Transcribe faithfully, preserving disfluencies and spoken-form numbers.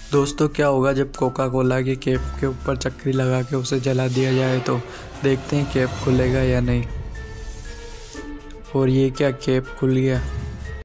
दोस्तों क्या होगा जब कोका कोला की कैप के ऊपर चक्री लगा के उसे जला दिया जाए, तो देखते हैं कैप खुलेगा या नहीं। और ये क्या, कैप खुल गया।